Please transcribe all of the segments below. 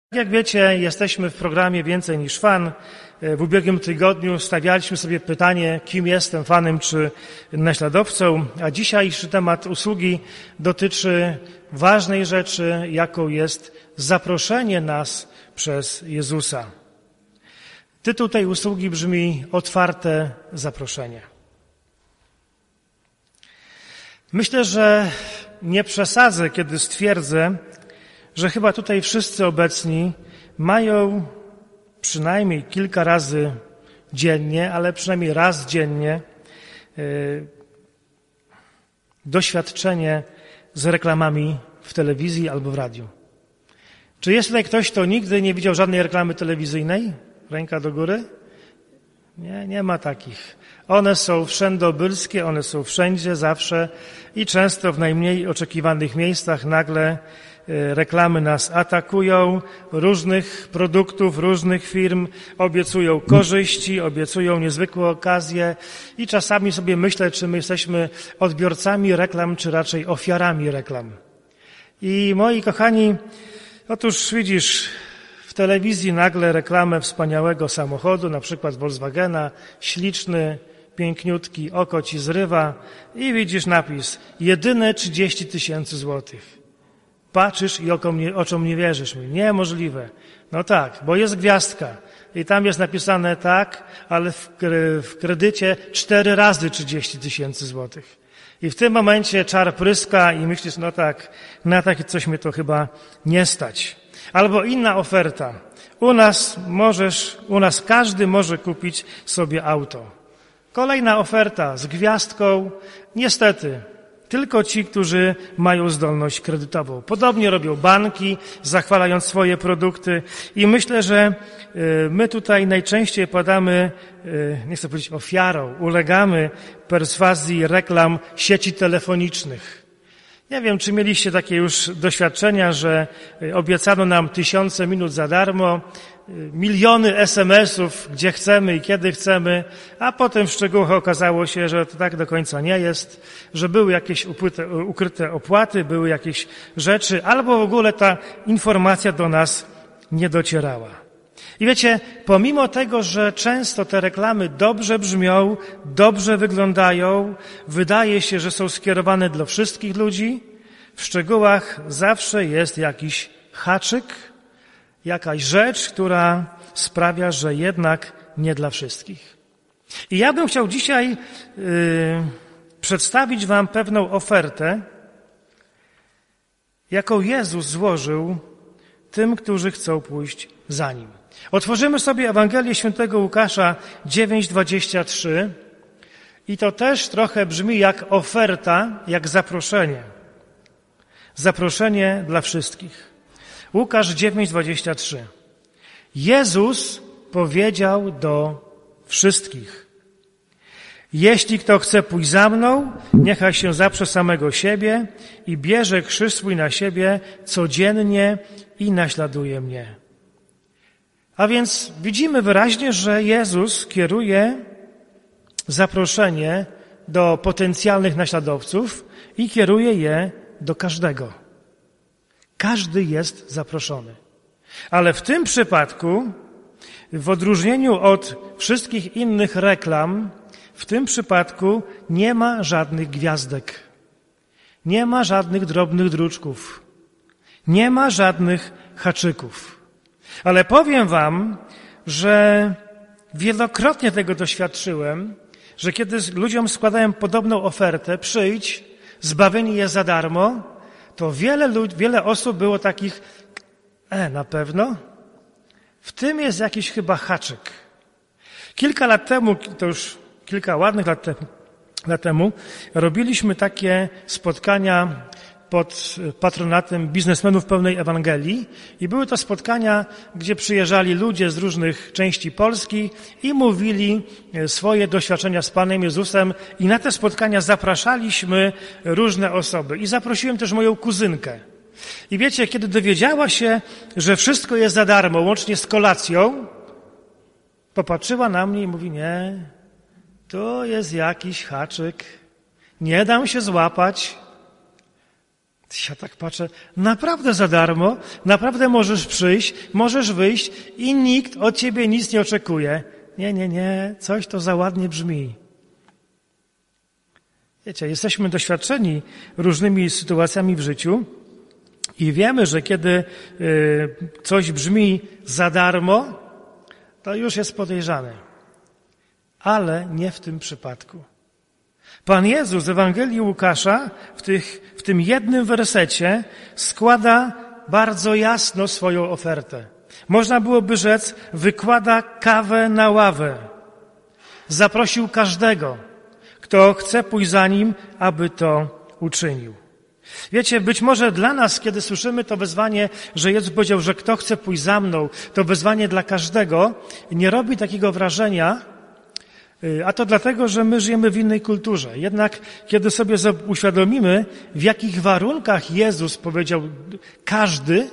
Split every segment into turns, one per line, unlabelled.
Jak wiecie, jesteśmy w programie Więcej niż fan. W ubiegłym tygodniu stawialiśmy sobie pytanie, kim jestem, fanem czy naśladowcą, a dzisiejszy temat usługi dotyczy ważnej rzeczy, jaką jest zaproszenie nas przez Jezusa. Tytuł tej usługi brzmi Otwarte zaproszenie. Myślę, że nie przesadzę, kiedy stwierdzę, że chyba tutaj wszyscy obecni mają przynajmniej kilka razy dziennie, ale przynajmniej raz dziennie doświadczenie z reklamami w telewizji albo w radiu. Czy jest tutaj ktoś, kto nigdy nie widział żadnej reklamy telewizyjnej? Ręka do góry? Nie ma takich. One są wszędobylskie, one są wszędzie, zawsze i często w najmniej oczekiwanych miejscach nagle reklamy nas atakują, różnych produktów, różnych firm, obiecują korzyści, obiecują niezwykłe okazje i czasami sobie myślę, czy my jesteśmy odbiorcami reklam, czy raczej ofiarami reklam. I moi kochani, otóż widzisz, w telewizji nagle reklamę wspaniałego samochodu, na przykład Volkswagena, śliczny, piękniutki, oko ci zrywa i widzisz napis, jedyne 30 000 złotych. Patrzysz i oczom nie wierzysz. Niemożliwe. No tak, bo jest gwiazdka i tam jest napisane tak, ale w kredycie 4 razy 30 000 złotych. I w tym momencie czar pryska i myślisz, no tak, na takie coś mnie to chyba nie stać. Albo inna oferta. U nas każdy może kupić sobie auto. Kolejna oferta z gwiazdką. Niestety, tylko ci, którzy mają zdolność kredytową. Podobnie robią banki, zachwalając swoje produkty i myślę, że my tutaj najczęściej padamy, nie chcę powiedzieć ofiarą, ulegamy perswazji reklam sieci telefonicznych. Nie wiem, czy mieliście takie już doświadczenia, że obiecano nam 1000 minut za darmo, miliony SMS-ów, gdzie chcemy i kiedy chcemy, a potem w szczegółach okazało się, że to tak do końca nie jest, że były jakieś ukryte opłaty, były jakieś rzeczy, albo w ogóle ta informacja do nas nie docierała. I wiecie, pomimo tego, że często te reklamy dobrze brzmią, dobrze wyglądają, wydaje się, że są skierowane dla wszystkich ludzi, w szczegółach zawsze jest jakiś haczyk, jakaś rzecz, która sprawia, że jednak nie dla wszystkich. I ja bym chciał dzisiaj przedstawić wam pewną ofertę, jaką Jezus złożył tym, którzy chcą pójść za Nim. Otworzymy sobie Ewangelię Świętego Łukasza 9:23 i to też trochę brzmi jak oferta, jak zaproszenie. Zaproszenie dla wszystkich. Łukasz 9:23. Jezus powiedział do wszystkich: jeśli kto chce pójść za mną, niechaj się zaprze samego siebie i bierze krzyż swój na siebie codziennie i naśladuje mnie. A więc widzimy wyraźnie, że Jezus kieruje zaproszenie do potencjalnych naśladowców i kieruje je do każdego. Każdy jest zaproszony. Ale w tym przypadku, w odróżnieniu od wszystkich innych reklam, w tym przypadku nie ma żadnych gwiazdek. Nie ma żadnych drobnych druczków. Nie ma żadnych haczyków. Ale powiem wam, że wielokrotnie tego doświadczyłem, że kiedy ludziom składałem podobną ofertę, przyjdź, zbawienie jest za darmo, to wiele osób było takich, na pewno? W tym jest jakiś chyba haczyk. Kilka lat temu, to już kilka ładnych lat temu, robiliśmy takie spotkania pod patronatem biznesmenów pełnej Ewangelii i były to spotkania, gdzie przyjeżdżali ludzie z różnych części Polski i mówili swoje doświadczenia z Panem Jezusem i na te spotkania zapraszaliśmy różne osoby. I zaprosiłem też moją kuzynkę. I wiecie, kiedy dowiedziała się, że wszystko jest za darmo, łącznie z kolacją, popatrzyła na mnie i mówi, nie, to jest jakiś haczyk, nie dam się złapać. Ja tak patrzę, naprawdę za darmo, naprawdę możesz przyjść, możesz wyjść i nikt od ciebie nic nie oczekuje. Nie, coś to za ładnie brzmi. Wiecie, jesteśmy doświadczeni różnymi sytuacjami w życiu i wiemy, że kiedy coś brzmi za darmo, to już jest podejrzane. Ale nie w tym przypadku. Pan Jezus w Ewangelii Łukasza w tym jednym wersecie składa bardzo jasno swoją ofertę. Można byłoby rzec, wykłada kawę na ławę. Zaprosił każdego, kto chce pójść za Nim, aby to uczynił. Wiecie, być może dla nas, kiedy słyszymy to wezwanie, że Jezus powiedział, że kto chce pójść za mną, to wezwanie dla każdego, nie robi takiego wrażenia, a to dlatego, że my żyjemy w innej kulturze. Jednak kiedy sobie uświadomimy, w jakich warunkach Jezus powiedział każdy,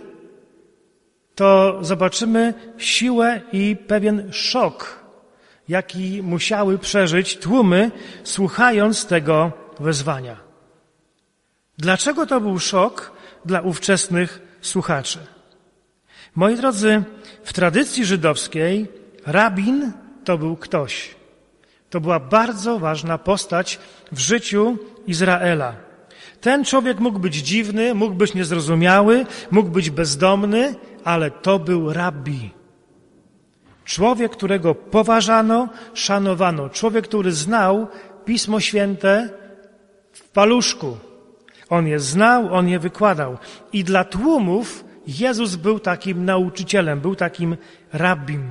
to zobaczymy siłę i pewien szok, jaki musiały przeżyć tłumy, słuchając tego wezwania. Dlaczego to był szok dla ówczesnych słuchaczy? Moi drodzy, w tradycji żydowskiej rabin to był ktoś. To była bardzo ważna postać w życiu Izraela. Ten człowiek mógł być dziwny, mógł być niezrozumiały, mógł być bezdomny, ale to był rabbi. Człowiek, którego poważano, szanowano. Człowiek, który znał Pismo Święte w paluszku. On je znał, on je wykładał. I dla tłumów Jezus był takim nauczycielem, był takim rabbim.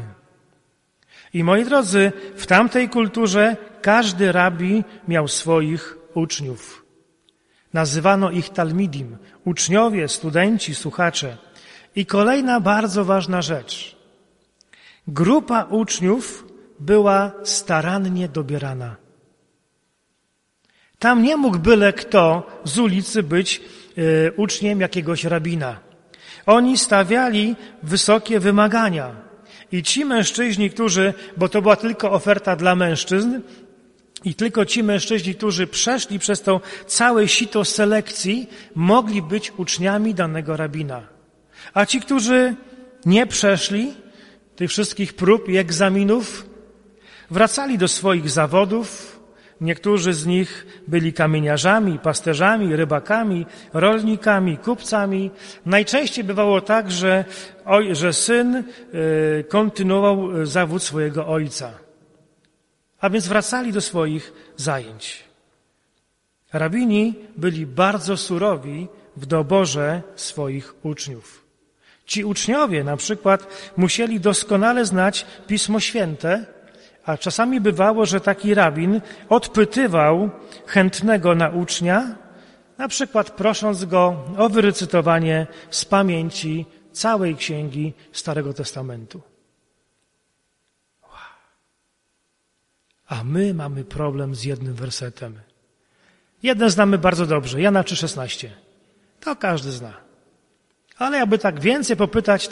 I moi drodzy, w tamtej kulturze każdy rabbi miał swoich uczniów. Nazywano ich talmidim, uczniowie, studenci, słuchacze. I kolejna bardzo ważna rzecz. Grupa uczniów była starannie dobierana. Tam nie mógł byle kto z ulicy być uczniem jakiegoś rabina. Oni stawiali wysokie wymagania. I ci mężczyźni, bo to była tylko oferta dla mężczyzn, i tylko ci mężczyźni, którzy przeszli przez to całe sito selekcji, mogli być uczniami danego rabina. A ci, którzy nie przeszli tych wszystkich prób i egzaminów, wracali do swoich zawodów. Niektórzy z nich byli kamieniarzami, pasterzami, rybakami, rolnikami, kupcami. Najczęściej bywało tak, że syn kontynuował zawód swojego ojca. A więc wracali do swoich zajęć. Rabini byli bardzo surowi w doborze swoich uczniów. Ci uczniowie na przykład musieli doskonale znać Pismo Święte, a czasami bywało, że taki rabin odpytywał chętnego na ucznia, na przykład prosząc go o wyrecytowanie z pamięci całej księgi Starego Testamentu. A my mamy problem z jednym wersetem. Jeden znamy bardzo dobrze, Jana 3,16. To każdy zna. Ale jakby tak więcej popytać,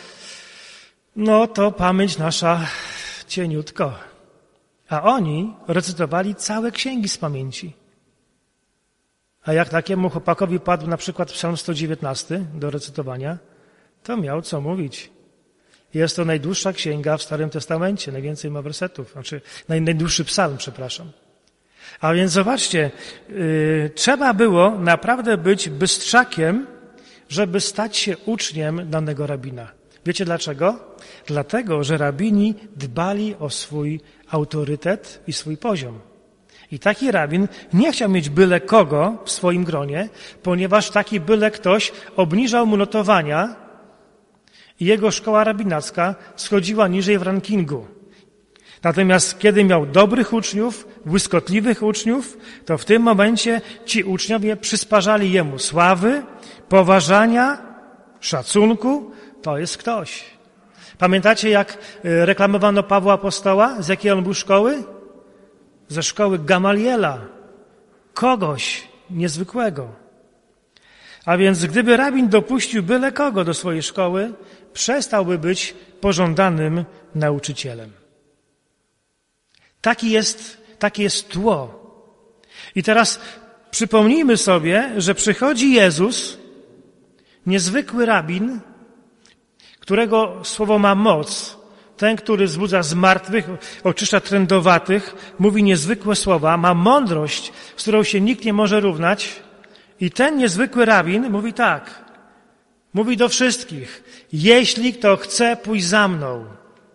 to pamięć nasza cieniutko. A oni recytowali całe księgi z pamięci. A jak takiemu chłopakowi padł na przykład Psalm 119 do recytowania, to miał co mówić. Jest to najdłuższa księga w Starym Testamencie, najwięcej ma wersetów, najdłuższy psalm, przepraszam. A więc zobaczcie, trzeba było naprawdę być bystrzakiem, żeby stać się uczniem danego rabina. Wiecie dlaczego? Dlatego, że rabini dbali o swój autorytet i swój poziom. I taki rabin nie chciał mieć byle kogo w swoim gronie, ponieważ taki byle ktoś obniżał mu notowania i jego szkoła rabinacka schodziła niżej w rankingu. Natomiast kiedy miał dobrych uczniów, błyskotliwych uczniów, to w tym momencie ci uczniowie przysparzali jemu sławy, poważania, szacunku. To jest ktoś. Pamiętacie, jak reklamowano Pawła Apostoła? Z jakiej on był szkoły? Ze szkoły Gamaliela. Kogoś niezwykłego. A więc gdyby rabin dopuścił byle kogo do swojej szkoły, przestałby być pożądanym nauczycielem. Takie jest tło. I teraz przypomnijmy sobie, że przychodzi Jezus, niezwykły rabin, którego słowo ma moc. Ten, który zbudza zmartwych, oczyszcza trędowatych, mówi niezwykłe słowa, ma mądrość, z którą się nikt nie może równać. I ten niezwykły rabin mówi tak, mówi do wszystkich, jeśli kto chce pójść za mną.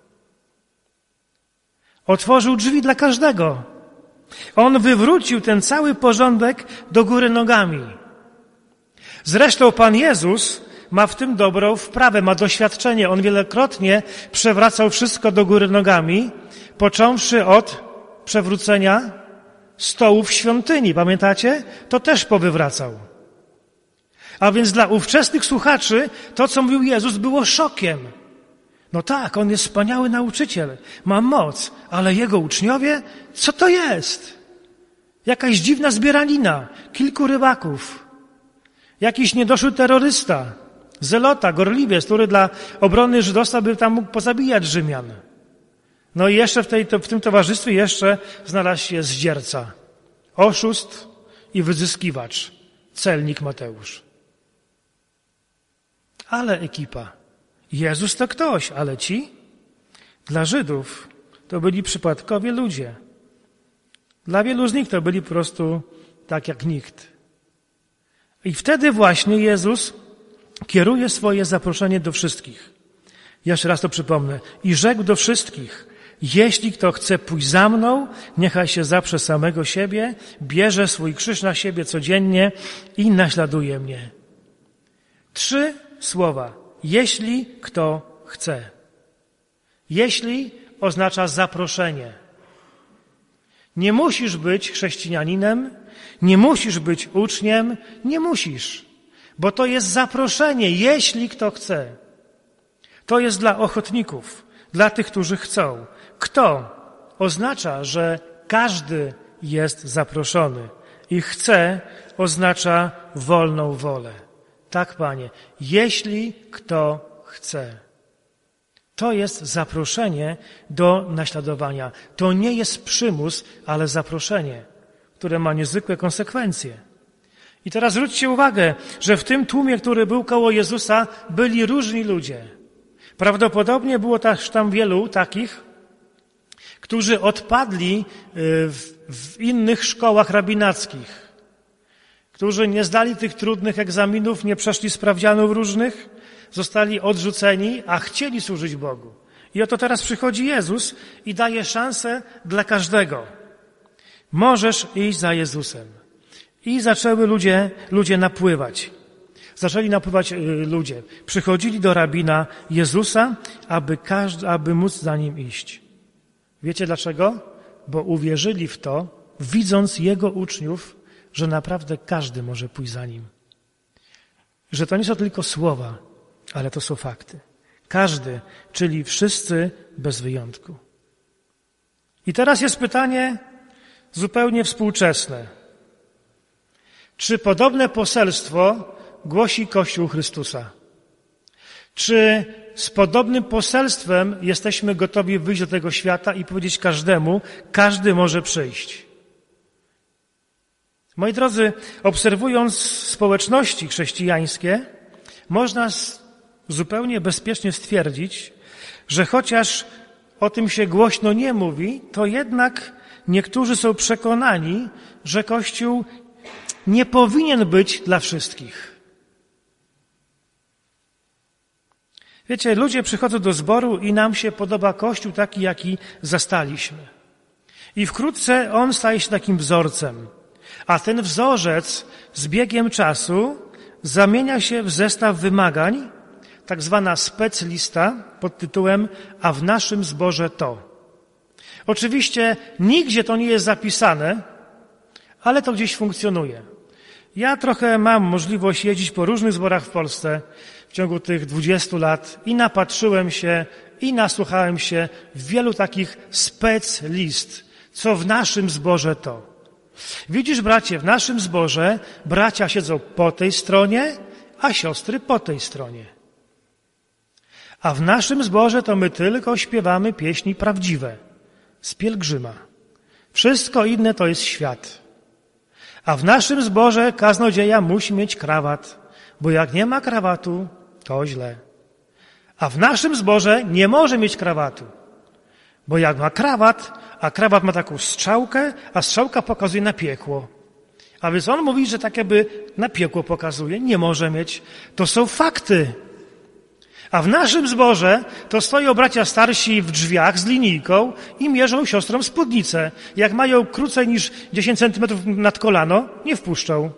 Otworzył drzwi dla każdego. On wywrócił ten cały porządek do góry nogami. Zresztą Pan Jezus ma w tym dobrą wprawę, ma doświadczenie. On wielokrotnie przewracał wszystko do góry nogami, począwszy od przewrócenia stołów w świątyni. Pamiętacie? To też powywracał. A więc dla ówczesnych słuchaczy to, co mówił Jezus, było szokiem. No tak, on jest wspaniały nauczyciel, ma moc, ale jego uczniowie, co to jest? Jakaś dziwna zbieranina, kilku rybaków, jakiś niedoszły terrorysta, zelota, gorliwiec, który dla obrony żydostwa by tam mógł pozabijać Rzymian. No i jeszcze w tym towarzystwie jeszcze znalazł się zdzierca, oszust i wyzyskiwacz, celnik Mateusz. Ale ekipa. Jezus to ktoś, ale ci? Dla Żydów to byli przypadkowi ludzie. Dla wielu z nich to byli po prostu tak jak nikt. I wtedy właśnie Jezus kieruje swoje zaproszenie do wszystkich. Jeszcze raz to przypomnę. I rzekł do wszystkich, jeśli kto chce pójść za mną, niechaj się zaprze samego siebie, bierze swój krzyż na siebie codziennie i naśladuje mnie. 3 słowa. Jeśli kto chce. Jeśli oznacza zaproszenie. Nie musisz być chrześcijaninem, nie musisz być uczniem, nie musisz, bo to jest zaproszenie, jeśli kto chce. To jest dla ochotników, dla tych, którzy chcą. Kto oznacza, że każdy jest zaproszony i chce oznacza wolną wolę. Tak, Panie, jeśli kto chce. To jest zaproszenie do naśladowania. To nie jest przymus, ale zaproszenie, które ma niezwykłe konsekwencje. I teraz zwróćcie uwagę, że w tym tłumie, który był koło Jezusa, byli różni ludzie. Prawdopodobnie było też tam wielu takich, którzy odpadli w innych szkołach rabinackich, którzy nie zdali tych trudnych egzaminów, nie przeszli sprawdzianów różnych, zostali odrzuceni, a chcieli służyć Bogu. I oto teraz przychodzi Jezus i daje szansę dla każdego. Możesz iść za Jezusem. I zaczęły ludzie napływać. Zaczęli napływać ludzie. Przychodzili do rabina Jezusa, aby móc za nim iść. Wiecie dlaczego? Bo uwierzyli w to, widząc jego uczniów, że naprawdę każdy może pójść za nim. Że to nie są tylko słowa, ale to są fakty. Każdy, czyli wszyscy bez wyjątku. I teraz jest pytanie zupełnie współczesne. Czy podobne poselstwo głosi Kościół Chrystusa? Czy z podobnym poselstwem jesteśmy gotowi wyjść do tego świata i powiedzieć każdemu, każdy może przyjść? Moi drodzy, obserwując społeczności chrześcijańskie, można zupełnie bezpiecznie stwierdzić, że chociaż o tym się głośno nie mówi, to jednak niektórzy są przekonani, że Kościół nie powinien być dla wszystkich. Wiecie, ludzie przychodzą do zboru i nam się podoba Kościół taki, jaki zastaliśmy. I wkrótce on staje się takim wzorcem. A ten wzorzec z biegiem czasu zamienia się w zestaw wymagań, tak zwana speclista pod tytułem „A w naszym zborze to”. Oczywiście nigdzie to nie jest zapisane, ale to gdzieś funkcjonuje. Ja trochę mam możliwość jeździć po różnych zborach w Polsce w ciągu tych 20 lat i napatrzyłem się i nasłuchałem się wielu takich speclist, co w naszym zborze to. Widzisz, bracie, w naszym zborze bracia siedzą po tej stronie, a siostry po tej stronie. A w naszym zborze to my tylko śpiewamy pieśni prawdziwe, z pielgrzyma. Wszystko inne to jest świat. A w naszym zborze kaznodzieja musi mieć krawat, bo jak nie ma krawatu, to źle. A w naszym zborze nie może mieć krawatu, bo jak ma krawat, a krawat ma taką strzałkę, a strzałka pokazuje na piekło. A więc on mówi, że tak jakby na piekło pokazuje, nie może mieć. To są fakty. A w naszym zborze to stoją bracia starsi w drzwiach z linijką i mierzą siostrom spódnicę. Jak mają krócej niż 10 centymetrów nad kolano, nie wpuszczą.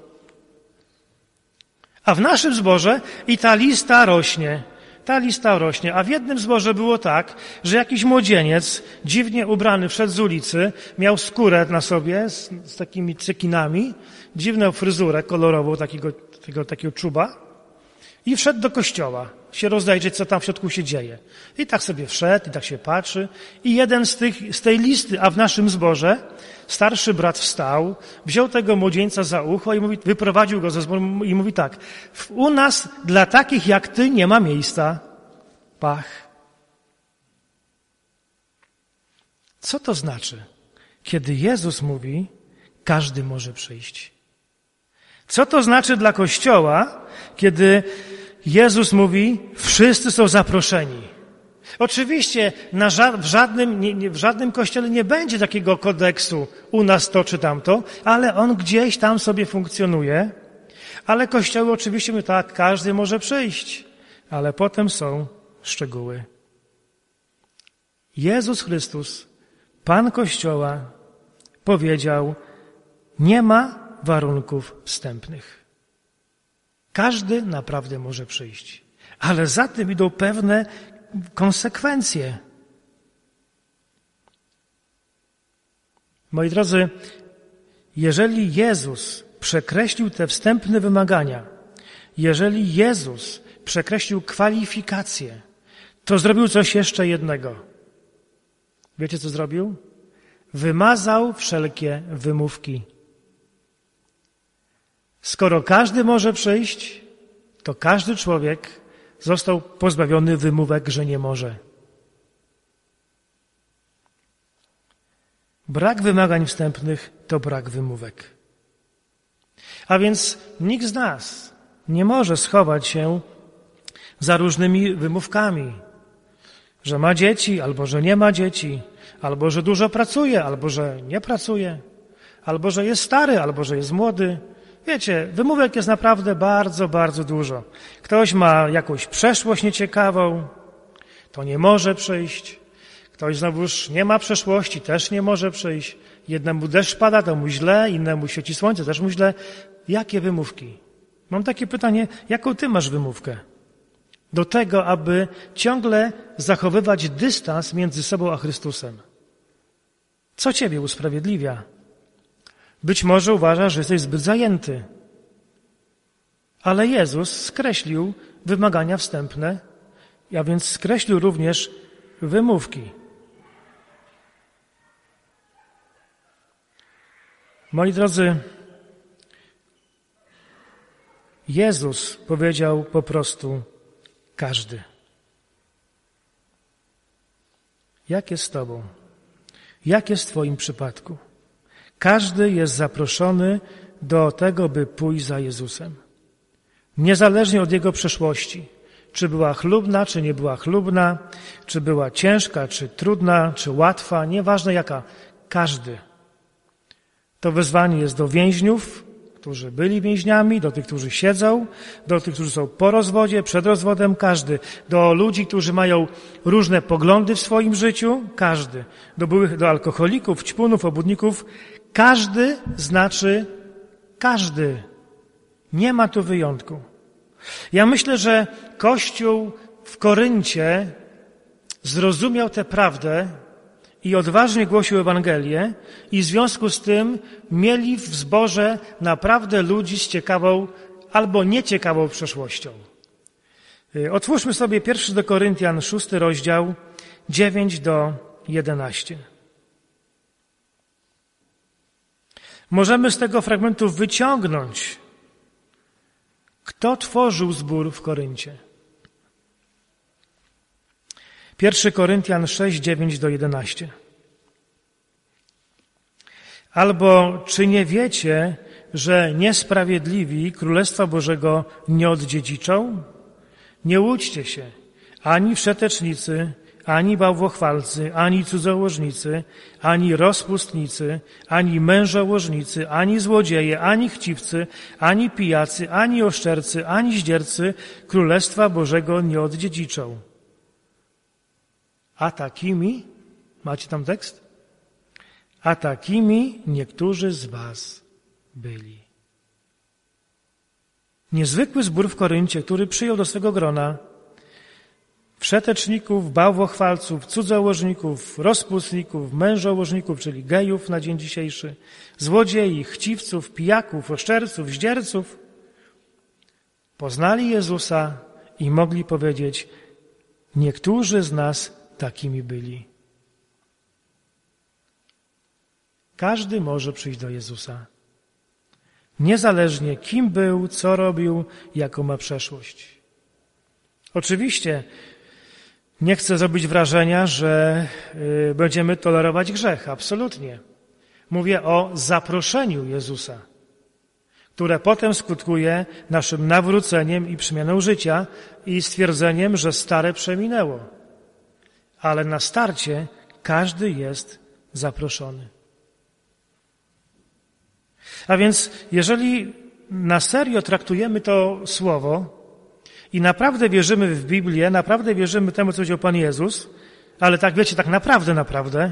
A w naszym zborze i ta lista rośnie. A w jednym zborze było tak, że jakiś młodzieniec, dziwnie ubrany, wszedł z ulicy, miał skórę na sobie z takimi cekinami, dziwną fryzurę kolorową, takiego czuba i wszedł do kościoła, się rozejrzeć, co tam w środku się dzieje. I tak sobie wszedł, i tak się patrzy. I jeden z tej listy, a w naszym zborze, starszy brat wstał, wziął tego młodzieńca za ucho i wyprowadził go ze zboru i mówi tak: u nas dla takich jak ty nie ma miejsca. Pach. Co to znaczy, kiedy Jezus mówi, każdy może przyjść? Co to znaczy dla Kościoła, kiedy Jezus mówi, wszyscy są zaproszeni? Oczywiście w żadnym kościele nie będzie takiego kodeksu u nas to czy tamto, ale on gdzieś tam sobie funkcjonuje. Ale kościoły oczywiście mówią tak, każdy może przyjść, ale potem są szczegóły. Jezus Chrystus, Pan Kościoła, powiedział, nie ma warunków wstępnych. Każdy naprawdę może przyjść, ale za tym idą pewne konsekwencje. Moi drodzy, jeżeli Jezus przekreślił te wstępne wymagania, jeżeli Jezus przekreślił kwalifikacje, to zrobił coś jeszcze jednego. Wiecie, co zrobił? Wymazał wszelkie wymówki. Skoro każdy może przyjść, to każdy człowiek został pozbawiony wymówek, że nie może. Brak wymagań wstępnych to brak wymówek. A więc nikt z nas nie może schować się za różnymi wymówkami, że ma dzieci, albo że nie ma dzieci, albo że dużo pracuje, albo że nie pracuje, albo że jest stary, albo że jest młody. Wiecie, wymówek jest naprawdę bardzo, bardzo dużo. Ktoś ma jakąś przeszłość nieciekawą, to nie może przyjść. Ktoś znowuż nie ma przeszłości, też nie może przyjść. Jednemu deszcz pada, to mu źle, innemu świeci słońce, też mu źle. Jakie wymówki? Mam takie pytanie, jaką ty masz wymówkę? Do tego, aby ciągle zachowywać dystans między sobą a Chrystusem. Co ciebie usprawiedliwia? Być może uważasz, że jesteś zbyt zajęty. Ale Jezus skreślił wymagania wstępne, a więc skreślił również wymówki. Moi drodzy, Jezus powiedział po prostu każdy. Jak jest z tobą? Jak jest w twoim przypadku? Każdy jest zaproszony do tego, by pójść za Jezusem. Niezależnie od jego przeszłości. Czy była chlubna, czy nie była chlubna, czy była ciężka, czy trudna, czy łatwa, nieważne jaka. Każdy. To wezwanie jest do więźniów, którzy byli więźniami, do tych, którzy siedzą, do tych, którzy są po rozwodzie, przed rozwodem, każdy. Do ludzi, którzy mają różne poglądy w swoim życiu, każdy. Do alkoholików, ćpunów, obłudników. Każdy znaczy każdy. Nie ma tu wyjątku. Ja myślę, że Kościół w Koryncie zrozumiał tę prawdę i odważnie głosił Ewangelię i w związku z tym mieli w zborze naprawdę ludzi z ciekawą albo nieciekawą przeszłością. Otwórzmy sobie 1 do Koryntian, 6 rozdział, 9 do 11. Możemy z tego fragmentu wyciągnąć, kto tworzył zbór w Koryncie. 1 Koryntian 6, 9 do 11. Albo czy nie wiecie, że niesprawiedliwi Królestwa Bożego nie oddziedziczą? Nie łudźcie się, ani wszetecznicy, ani bałwochwalcy, ani cudzołożnicy, ani rozpustnicy, ani mężołożnicy, ani złodzieje, ani chciwcy, ani pijacy, ani oszczercy, ani zdziercy Królestwa Bożego nie oddziedziczą. A takimi, macie tam tekst? A takimi niektórzy z was byli. Niezwykły zbór w Koryncie, który przyjął do swego grona wszeteczników, bałwochwalców, cudzołożników, rozpustników, mężołożników, czyli gejów na dzień dzisiejszy, złodziei, chciwców, pijaków, oszczerców, zdzierców, poznali Jezusa i mogli powiedzieć, niektórzy z nas takimi byli. Każdy może przyjść do Jezusa. Niezależnie kim był, co robił, jaką ma przeszłość. Oczywiście nie chcę zrobić wrażenia, że będziemy tolerować grzech. Absolutnie. Mówię o zaproszeniu Jezusa, które potem skutkuje naszym nawróceniem i przemianą życia i stwierdzeniem, że stare przeminęło. Ale na starcie każdy jest zaproszony. A więc jeżeli na serio traktujemy to słowo i naprawdę wierzymy w Biblię, naprawdę wierzymy temu, co powiedział Pan Jezus, ale tak wiecie, tak naprawdę,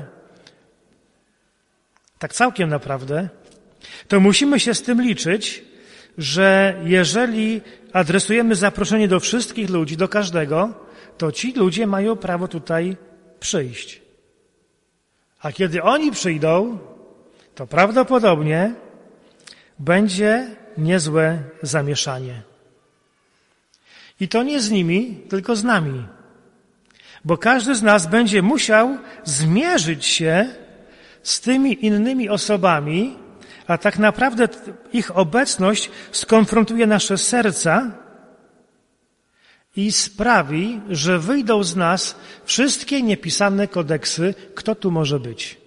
tak całkiem naprawdę, to musimy się z tym liczyć, że jeżeli adresujemy zaproszenie do wszystkich ludzi, do każdego, to ci ludzie mają prawo tutaj przyjść. A kiedy oni przyjdą, to prawdopodobnie będzie niezłe zamieszanie. I to nie z nimi, tylko z nami. Bo każdy z nas będzie musiał zmierzyć się z tymi innymi osobami, a tak naprawdę ich obecność skonfrontuje nasze serca i sprawi, że wyjdą z nas wszystkie niepisane kodeksy, kto tu może być.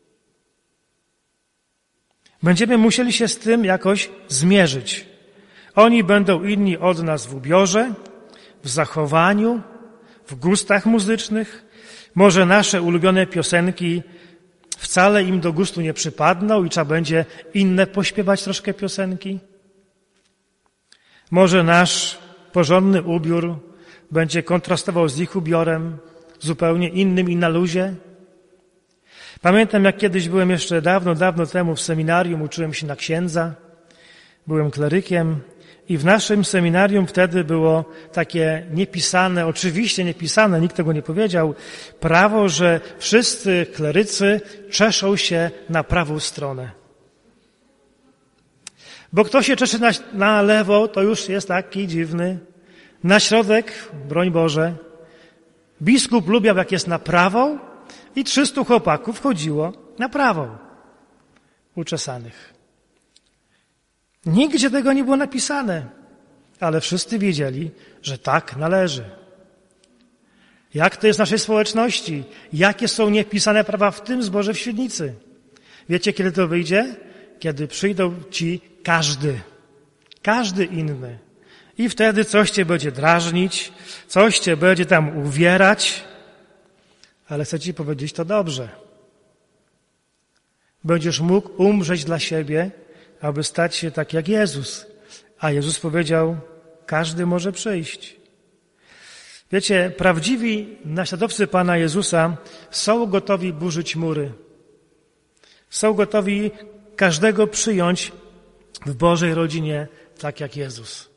Będziemy musieli się z tym jakoś zmierzyć. Oni będą inni od nas w ubiorze, w zachowaniu, w gustach muzycznych. Może nasze ulubione piosenki wcale im do gustu nie przypadną i trzeba będzie inne pośpiewać troszkę piosenki. Może nasz porządny ubiór będzie kontrastował z ich ubiorem, zupełnie innym i na luzie. Pamiętam, jak kiedyś byłem jeszcze dawno temu w seminarium, uczyłem się na księdza, byłem klerykiem i w naszym seminarium wtedy było takie niepisane, oczywiście niepisane, nikt tego nie powiedział, prawo, że wszyscy klerycy czeszą się na prawą stronę. Bo kto się czesze na lewo, to już jest taki dziwny. Na środek, broń Boże, biskup lubiał, jak jest na prawą, i 300 chłopaków chodziło na prawą, uczesanych. Nigdzie tego nie było napisane, ale wszyscy wiedzieli, że tak należy. Jak to jest w naszej społeczności? Jakie są niepisane prawa w tym zborze w Świdnicy? Wiecie, kiedy to wyjdzie? Kiedy przyjdą ci każdy inny. I wtedy coś cię będzie drażnić, coś cię będzie tam uwierać, ale chcę ci powiedzieć, to dobrze. Będziesz mógł umrzeć dla siebie, aby stać się tak jak Jezus. A Jezus powiedział, każdy może przyjść. Wiecie, prawdziwi naśladowcy Pana Jezusa są gotowi burzyć mury. Są gotowi każdego przyjąć w Bożej rodzinie tak jak Jezus.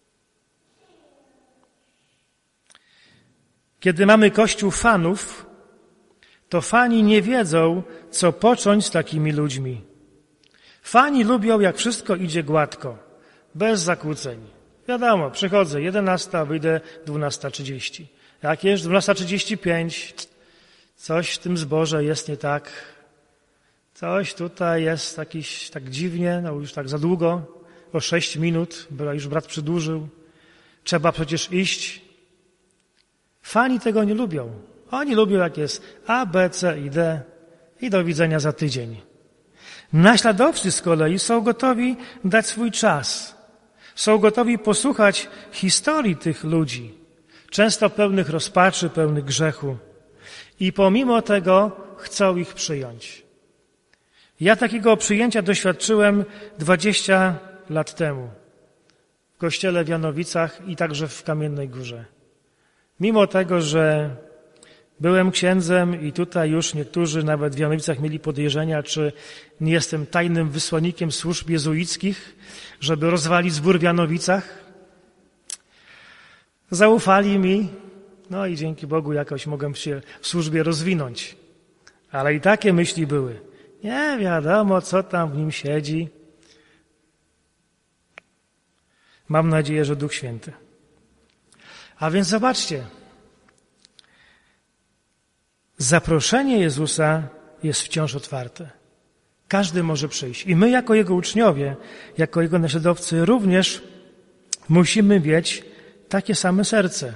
Kiedy mamy Kościół fanów, to fani nie wiedzą, co począć z takimi ludźmi. Fani lubią, jak wszystko idzie gładko, bez zakłóceń. Wiadomo, przychodzę 11, wyjdę 12:30. Jak jest 12:35, coś w tym zborze jest nie tak. Coś tutaj jest jakiś tak dziwnie, no już tak za długo, o 6 minut, bo już brat przedłużył. Trzeba przecież iść. Fani tego nie lubią. Oni lubią, jak jest A, B, C i D i do widzenia za tydzień. Naśladowcy z kolei są gotowi dać swój czas. Są gotowi posłuchać historii tych ludzi, często pełnych rozpaczy, pełnych grzechu. I pomimo tego chcą ich przyjąć. Ja takiego przyjęcia doświadczyłem 20 lat temu w kościele w Janowicach i także w Kamiennej Górze. Mimo tego, że byłem księdzem i tutaj już niektórzy nawet w Janowicach mieli podejrzenia, czy nie jestem tajnym wysłannikiem służb jezuickich, żeby rozwalić zbór w Janowicach. Zaufali mi, no i dzięki Bogu jakoś mogłem się w służbie rozwinąć. Ale i takie myśli były. Nie wiadomo, co tam w nim siedzi. Mam nadzieję, że Duch Święty. A więc zobaczcie. Zaproszenie Jezusa jest wciąż otwarte. Każdy może przyjść. I my jako Jego uczniowie, jako Jego naśladowcy również musimy mieć takie same serce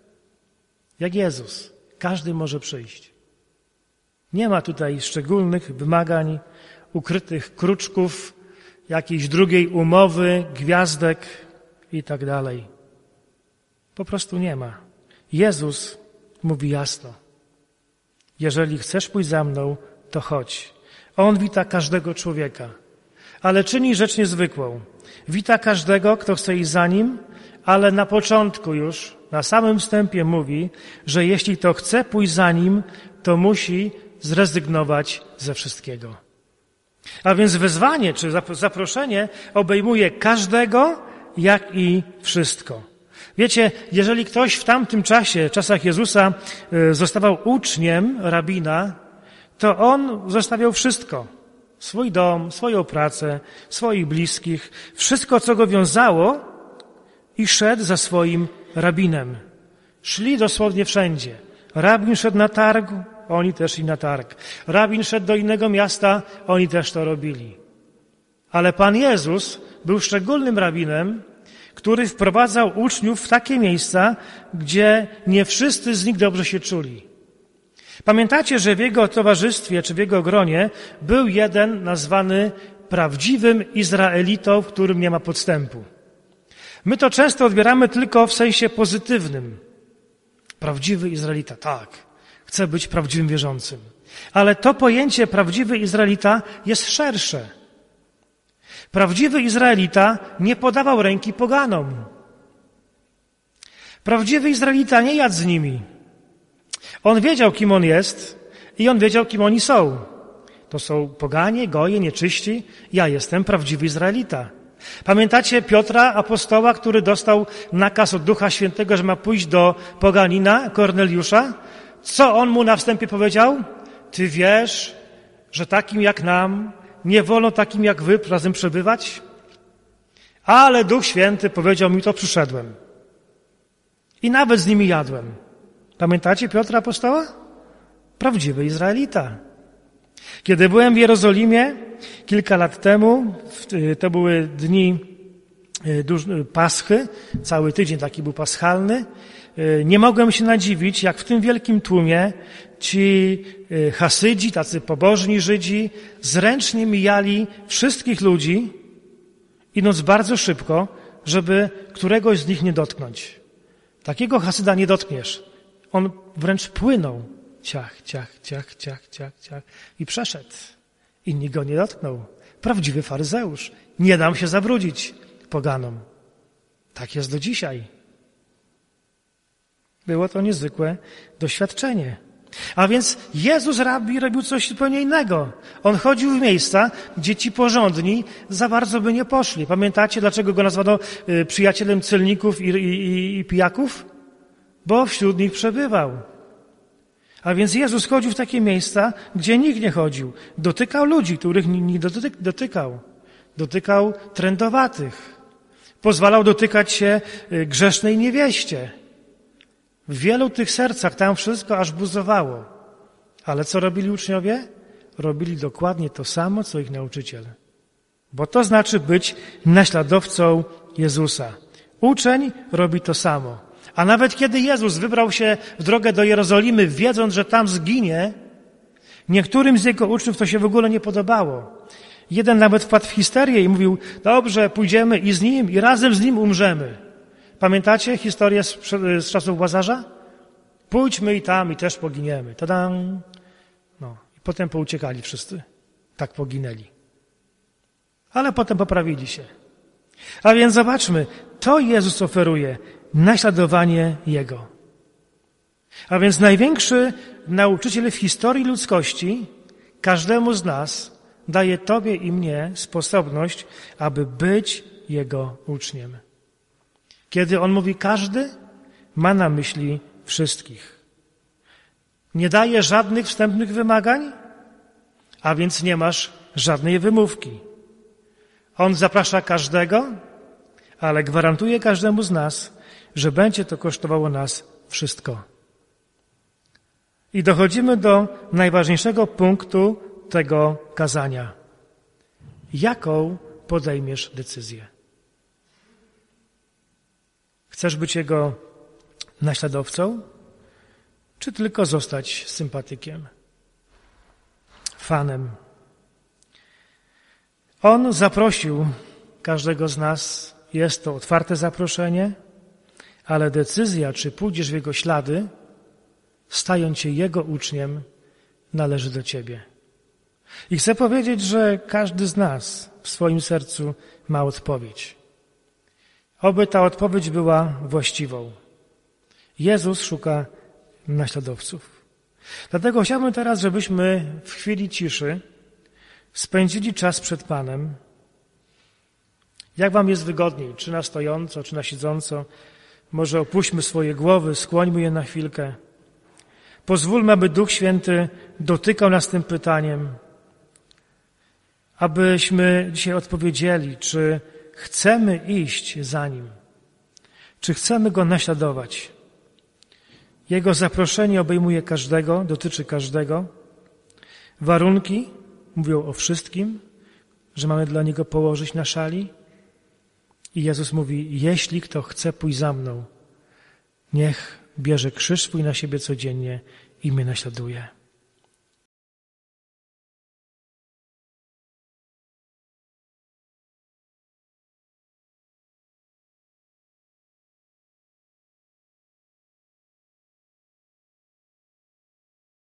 jak Jezus. Każdy może przyjść. Nie ma tutaj szczególnych wymagań, ukrytych kruczków, jakiejś drugiej umowy, gwiazdek i tak dalej. Po prostu nie ma. Jezus mówi jasno. Jeżeli chcesz pójść za mną, to chodź. On wita każdego człowieka, ale czyni rzecz niezwykłą. Wita każdego, kto chce iść za nim, ale na początku już, na samym wstępie mówi, że jeśli to chce pójść za nim, to musi zrezygnować ze wszystkiego. A więc wezwanie czy zaproszenie obejmuje każdego, jak i wszystko. Wiecie, jeżeli ktoś w tamtym czasie, czasach Jezusa, zostawał uczniem rabina, to on zostawiał wszystko. Swój dom, swoją pracę, swoich bliskich, wszystko, co go wiązało i szedł za swoim rabinem. Szli dosłownie wszędzie. Rabin szedł na targ, oni też szli na targ. Rabin szedł do innego miasta, oni też to robili. Ale Pan Jezus był szczególnym rabinem, który wprowadzał uczniów w takie miejsca, gdzie nie wszyscy z nich dobrze się czuli. Pamiętacie, że w jego towarzystwie czy w jego gronie był jeden nazwany prawdziwym Izraelitą, w którym nie ma podstępu. My to często odbieramy tylko w sensie pozytywnym. Prawdziwy Izraelita, tak, chce być prawdziwym wierzącym. Ale to pojęcie prawdziwy Izraelita jest szersze. Prawdziwy Izraelita nie podawał ręki poganom. Prawdziwy Izraelita nie jadł z nimi. On wiedział, kim on jest i on wiedział, kim oni są. To są poganie, goje, nieczyści. Ja jestem prawdziwy Izraelita. Pamiętacie Piotra, apostoła, który dostał nakaz od Ducha Świętego, że ma pójść do poganina, Korneliusza? Co on mu na wstępie powiedział? Ty wiesz, że takim jak nam nie wolno takim jak wy razem przebywać? Ale Duch Święty powiedział mi, to przyszedłem. I nawet z nimi jadłem. Pamiętacie Piotra apostoła? Prawdziwy Izraelita. Kiedy byłem w Jerozolimie kilka lat temu, to były dni Paschy, cały tydzień taki był paschalny, nie mogłem się nadziwić, jak w tym wielkim tłumie ci Hasydzi, tacy pobożni Żydzi, zręcznie mijali wszystkich ludzi, idąc bardzo szybko, żeby któregoś z nich nie dotknąć. Takiego Hasyda nie dotkniesz. On wręcz płynął. Ciach, ciach, ciach, ciach, ciach, ciach. I przeszedł. I nikt go nie dotknął. Prawdziwy faryzeusz. Nie dam się zabrudzić poganom. Tak jest do dzisiaj. Było to niezwykłe doświadczenie. A więc Jezus robił coś zupełnie innego. On chodził w miejsca, gdzie ci porządni za bardzo by nie poszli. Pamiętacie, dlaczego go nazwano przyjacielem celników i pijaków? Bo wśród nich przebywał. A więc Jezus chodził w takie miejsca, gdzie nikt nie chodził. Dotykał ludzi, których nikt nie dotykał. Dotykał trędowatych. Pozwalał dotykać się grzesznej niewieście. W wielu tych sercach tam wszystko aż buzowało. Ale co robili uczniowie? Robili dokładnie to samo, co ich nauczyciel. Bo to znaczy być naśladowcą Jezusa. Uczeń robi to samo. A nawet kiedy Jezus wybrał się w drogę do Jerozolimy, wiedząc, że tam zginie, niektórym z jego uczniów to się w ogóle nie podobało. Jeden nawet wpadł w histerię i mówił, dobrze, pójdziemy i z nim, i razem z nim umrzemy. Pamiętacie historię z czasów Łazarza? Pójdźmy i tam, i też poginiemy. Tadam! No, i potem pouciekali wszyscy. Tak poginęli. Ale potem poprawili się. A więc zobaczmy, to Jezus oferuje naśladowanie Jego. A więc największy nauczyciel w historii ludzkości każdemu z nas daje Tobie i mnie sposobność, aby być Jego uczniem. Kiedy On mówi każdy, ma na myśli wszystkich. Nie daje żadnych wstępnych wymagań, a więc nie masz żadnej wymówki. On zaprasza każdego, ale gwarantuje każdemu z nas, że będzie to kosztowało nas wszystko. I dochodzimy do najważniejszego punktu tego kazania. Jaką podejmiesz decyzję? Chcesz być Jego naśladowcą, czy tylko zostać sympatykiem, fanem? On zaprosił każdego z nas, jest to otwarte zaproszenie, ale decyzja, czy pójdziesz w Jego ślady, stając się Jego uczniem, należy do Ciebie. I chcę powiedzieć, że każdy z nas w swoim sercu ma odpowiedź. Oby ta odpowiedź była właściwą. Jezus szuka naśladowców. Dlatego chciałbym teraz, żebyśmy w chwili ciszy spędzili czas przed Panem. Jak wam jest wygodniej, czy na stojąco, czy na siedząco. Może opuśćmy swoje głowy, skłońmy je na chwilkę. Pozwólmy, aby Duch Święty dotykał nas tym pytaniem, abyśmy dzisiaj odpowiedzieli, czy chcemy iść za Nim, czy chcemy Go naśladować. Jego zaproszenie obejmuje każdego, dotyczy każdego. Warunki mówią o wszystkim, że mamy dla Niego położyć na szali. I Jezus mówi, jeśli kto chce pójść za mną, niech bierze krzyż swój na siebie codziennie i mnie naśladuje.